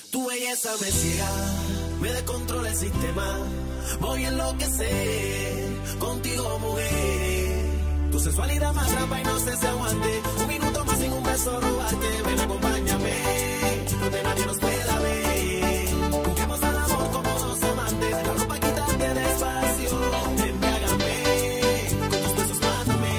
Tu belleza me ciega, me descontrola el sistema. Voy a enloquecer contigo, mujer. Tu sensualidad me atrapa y no sé si aguante. Un minuto más sin un beso robarte. Ven, acompáñame, donde nadie nos pueda ver. Juguemos al amor como dos amantes. La ropa quítate despacio. Embriágame, con tus besos mátame.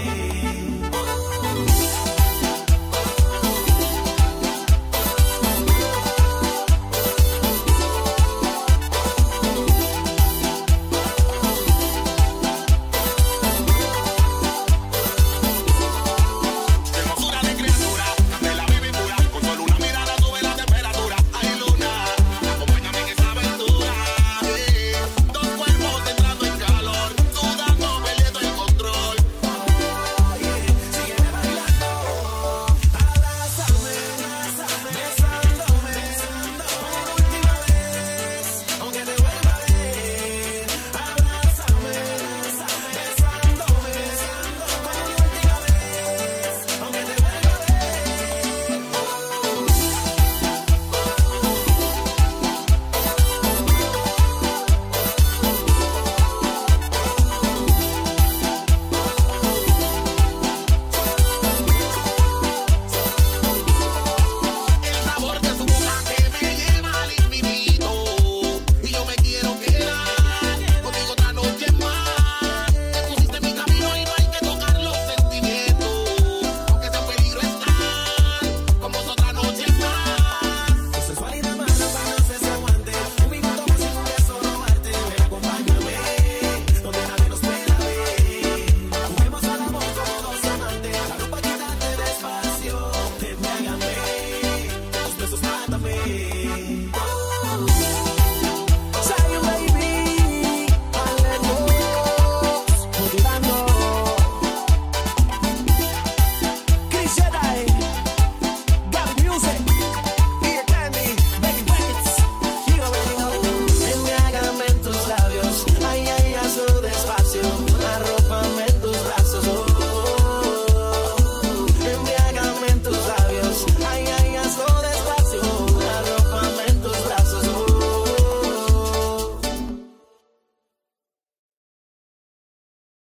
Mátame.